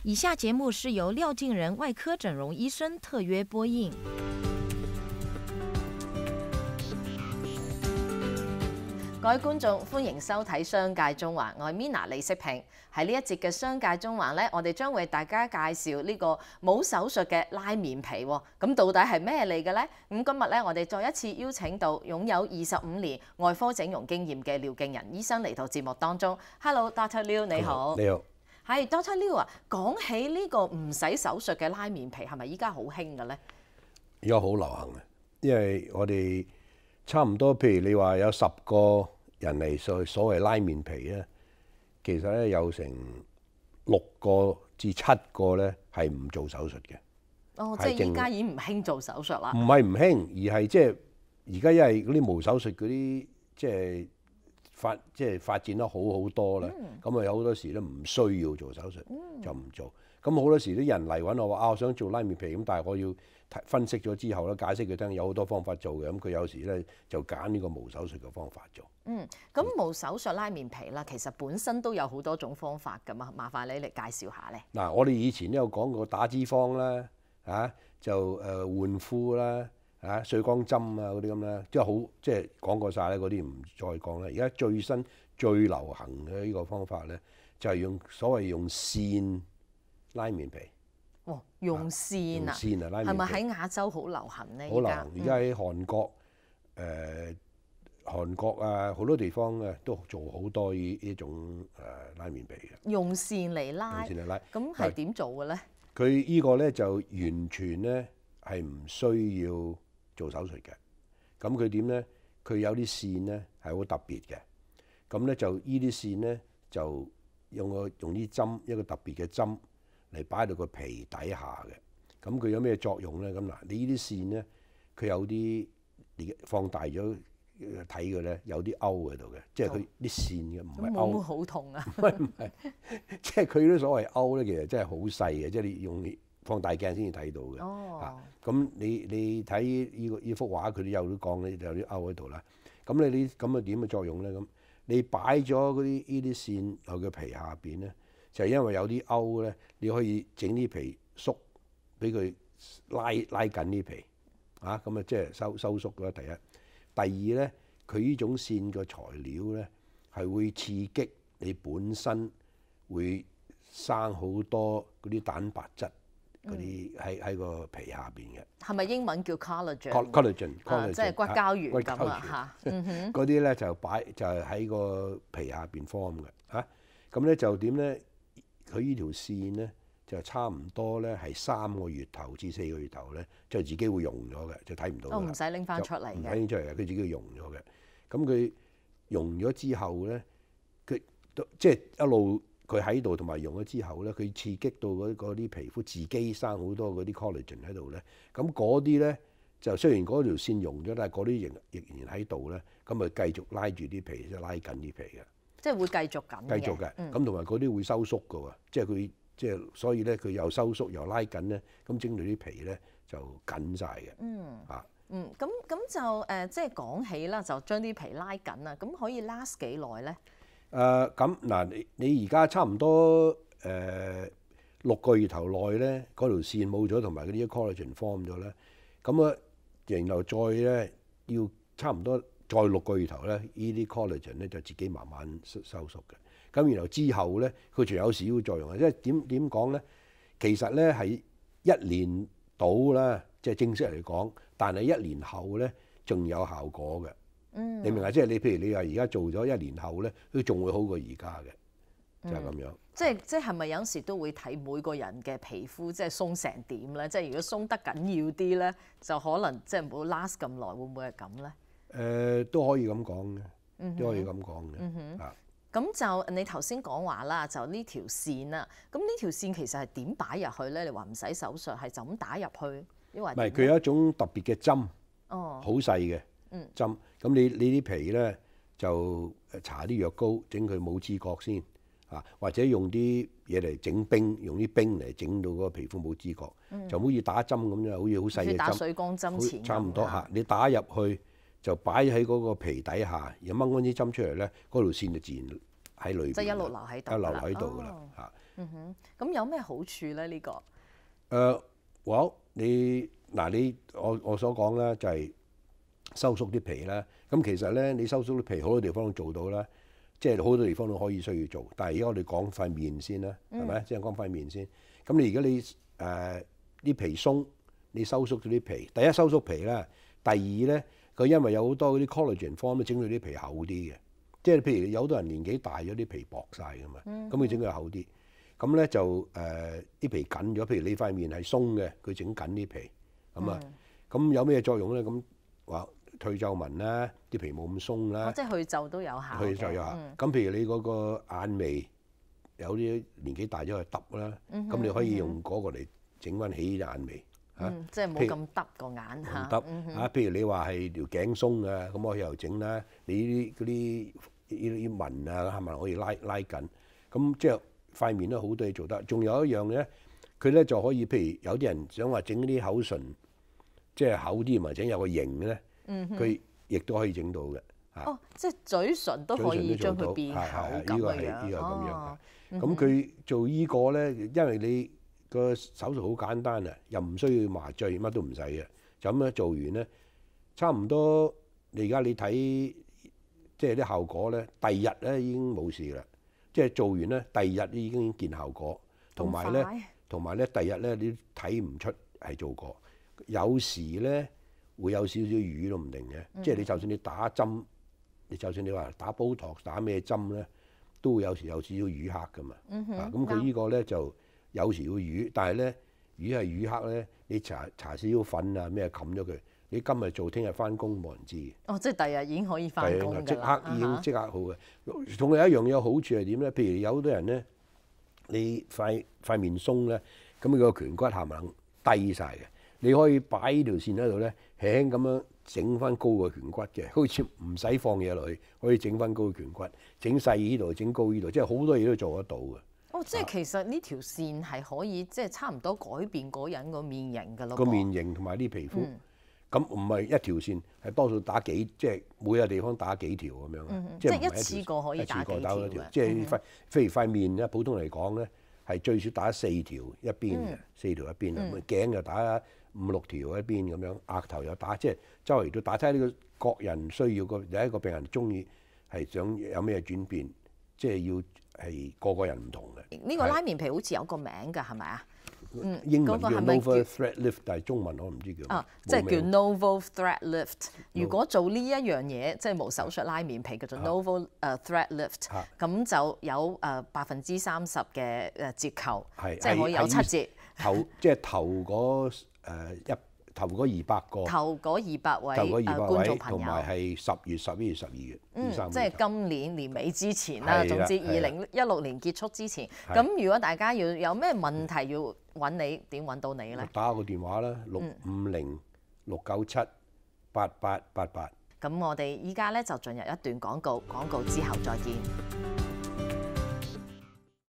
以下節目是由廖敬仁外科整容醫生特約播映。各位觀眾，歡迎收睇《商界中環》，我係 Mina 李飾平。喺呢一節嘅《商界中環》咧，我哋將為大家介紹呢個冇手術嘅拉面皮喎。咁到底係咩嚟嘅呢？咁今日咧，我哋再一次邀請到擁有25年外科整容經驗嘅廖敬仁醫生嚟到節目當中。Hello，Dr. Liu， 你好。 你好。 係 Dr. Liu 啊，講起呢個唔使手術嘅拉面皮，係咪依家好興嘅咧？ 而家好流行嘅，因為我哋差唔多，譬如你話有10個人嚟所謂拉面皮咧，其實咧有成6個至7個咧係唔做手術嘅。 哦，即係依家已經唔興做手術啦。 唔係唔興，而係即係而家因為嗰啲無手術嗰啲即係發展得好多啦。咁啊有好多時都唔需要做手術，就唔做。咁好多時啲人嚟揾我話我想做拉面皮，咁但係我要分析咗之後咧，解釋佢聽有好多方法做嘅，咁佢有時咧就揀呢個無手術嘅方法做。 咁無手術拉面皮啦，其實本身都有好多種方法㗎嘛，麻煩你嚟介紹下咧。 嗱，我哋以前都有講過打脂肪啦，就換膚啦，水光針啊嗰啲咁啦，即係講過晒咧，嗰啲唔再講啦。而家最新最流行嘅呢個方法咧，就係用線拉面皮。 哦，用線啊， 拉面皮係咪喺亞洲好流行咧？ 好流行，而家喺韓國啊好多地方啊都做好多呢種拉面皮嘅。 用線嚟拉，咁係點做嘅咧？ 佢呢個咧就完全咧係唔需要做手術嘅。咁佢點咧？佢有啲線咧係好特別嘅。咁咧就呢啲線咧就用啲針，一個特別嘅針嚟擺到個皮底下嘅。咁佢有咩作用咧？咁嗱，你呢啲線咧，佢有啲放大咗睇嘅咧，有啲勾喺度嘅，即係佢啲線嘅唔係勾。 會唔會好痛啊？ 唔係，即係佢啲所謂勾咧，其實真係好細嘅，即係你用放大鏡先至睇到嘅。 哦。 咁你睇呢幅畫，佢都有啲講咧，有啲勾喺度啦。咁你咁啊點嘅作用咧？咁你擺咗嗰啲呢啲線喺個皮下邊咧，就係因為有啲勾咧，你可以整啲皮縮，俾佢拉緊啲皮，咁啊即係收縮啦。第一，第二咧，佢呢種線嘅材料咧係會刺激你本身會生好多嗰啲蛋白質嗰啲喺個皮下邊嘅。係咪英文叫 collagen？ 即係骨膠原咁啊嚇。 嗰啲咧就係喺個皮下邊 form 嘅嚇。咁咧就點咧？佢呢條線咧就差唔多咧係3個月頭至4個月頭咧，就自己會溶咗嘅，就睇唔到。 唔使拎翻出嚟嘅。 唔使拎出嚟嘅，佢自己溶咗嘅。咁佢溶咗之後咧，佢即係一路佢喺度同埋溶咗之後咧，佢刺激到嗰啲皮膚自己生好多嗰啲 collagen 喺度咧。咁嗰啲咧就雖然嗰條線溶咗，但係嗰啲仍然喺度咧。咁咪繼續拉住啲皮，即係拉緊啲皮嘅。即係會繼續緊嘅。 繼續嘅。咁同埋嗰啲會收縮嘅喎，即係所以咧佢又收縮又拉緊咧，咁整到啲皮咧就緊晒嘅。 咁就即係講起啦，就將啲皮拉緊啊，咁可以 last 幾耐咧？ 咁嗱，你而家差唔多6個月頭內咧，嗰條線冇咗，同埋嗰啲 collagen form 咗咧，咁啊，然後再咧要差唔多再6個月頭咧，呢啲 collagen 咧就自己慢慢收縮嘅。咁然後之後咧，佢仲有少少作用啊！即係點講咧？其實咧係1年到啦，即係正式嚟講，但係1年後咧仲有效果嘅。你明啊？即係你譬如你話而家做咗1年後咧，佢仲會好過而家嘅，就係咁樣。 即係咪有時都會睇每個人嘅皮膚即係鬆成點咧？即係如果鬆得緊要啲咧，就可能即係唔好 last 咁耐，會唔會係咁咧？ 都可以咁講嘅，都可以咁講嘅。 咁就你頭先講話啦，就呢條線啦。咁呢條線其實係點擺入去咧？你話唔使手術，係就咁打入去，因為唔係佢有一種特別嘅針，好細嘅針。咁你啲皮咧就搽啲藥膏整佢冇知覺先或者用啲嘢嚟整冰，用啲冰嚟整到嗰個皮膚冇知覺，就好似打針咁樣，好似好細嘅針， 打水光針前差唔多嚇。你打入去。就擺喺嗰個皮底下，然後掹嗰支針出嚟咧，嗰條線就自然喺裏邊， 即係一路留喺度， 留喺度㗎啦嚇。 咁有咩好處咧？呢個我所講咧就係收縮啲皮啦。咁其實咧，你收縮啲皮好多地方都做到啦，即係好多地方都可以需要做。但係而家我哋講塊面先啦，係咪？即係講塊面先。咁你而家啲皮鬆，你收縮咗啲皮。第一收縮皮啦，第二咧佢因為有好多嗰啲 collagen form 都整到啲皮厚啲嘅。即係譬如有好多人年紀大咗啲皮薄晒㗎嘛，咁佢整佢厚啲。咁咧就啲皮緊咗，譬如你塊面係鬆嘅，佢整緊啲皮咁啊。咁有咩作用咧？咁話退皺紋啦，啲皮冇咁鬆啦。 即係去皺都有效嘅。 去皺有效。咁譬如你嗰個眼眉有啲年紀大咗去揼啦，咁你可以用嗰個嚟整翻起眼眉嚇。 即係冇咁揼個眼嚇。 揼嚇，譬如你話係條頸鬆啊，咁我又整啦。你啲紋啊，係咪可以拉緊？咁即係塊面都好多嘢做得。仲有一樣咧，佢咧就可以，譬如有啲人想話整啲口唇，即係厚啲，或者有個型咧，佢亦都可以整到嘅。 即係嘴唇都可以將佢變厚咁樣。 呢個咁樣。咁佢做依個咧，因為你個手術好簡單啊，又唔需要麻醉，乜都唔使嘅，就咁樣做完咧，差唔多。你而家你睇即係啲效果咧，第二日咧已經冇事啦。即係做完咧，第二日已經見效果，同埋咧，第二日咧你睇唔出係做過。有時咧會有少少瘀都唔定嘅，即係你就算你打針，你就算你話打Botox打咩針咧，都會有時有少少瘀黑㗎嘛。咁佢呢個咧就有時會瘀，但係咧瘀係瘀黑咧，你搽少少粉啊咩冚咗佢。你今日做，聽日翻工冇人知嘅。 即係第日已經可以翻工㗎啦。 即刻已經即刻好嘅。仲有一樣有好處係點咧？譬如有好多人咧，你塊面鬆咧，咁佢個顴骨係咪低晒嘅？你可以擺呢條線喺度咧，輕咁樣整翻高個顴骨嘅，好似唔使放嘢落去，可以整翻高個顴骨，整細呢度，整高呢度，即係好多嘢都做得到嘅。 即係其實呢條線係可以即係差唔多改變嗰人個面型㗎咯。 個面型同埋啲皮膚。咁唔係一條線，係多數打幾，即係每個地方打幾條咁樣。 即係一次過可以打幾條嘅。 即係譬如塊面咧，普通嚟講咧，係最少打4條一邊嘅，4條一邊啊。頸又打5、6條一邊咁樣，額頭又打，即係周圍都打。睇下呢個各人需要有一個病人中意係想有咩轉變，即係要係個個人唔同嘅。 呢個拉面皮好似有個名㗎，係咪啊？ 英文叫 Novo Thread Lift， 但係中文我唔知叫。 即係叫 Novo Thread Lift。如果做呢一樣嘢，即係無手術拉面皮叫做 Novo Thread Lift，咁就有30%嘅折扣，即係可以有7折。 即係頭嗰200個。頭嗰200位觀眾朋友， 同埋係10月、11月、12月。 即係今年年尾之前啦。總之2016年結束之前。咁如果大家有咩問題要揾你，點揾到你咧？ 打個電話啦，650-697-8888。 咁我哋依家咧就進入一段廣告，廣告之後再見。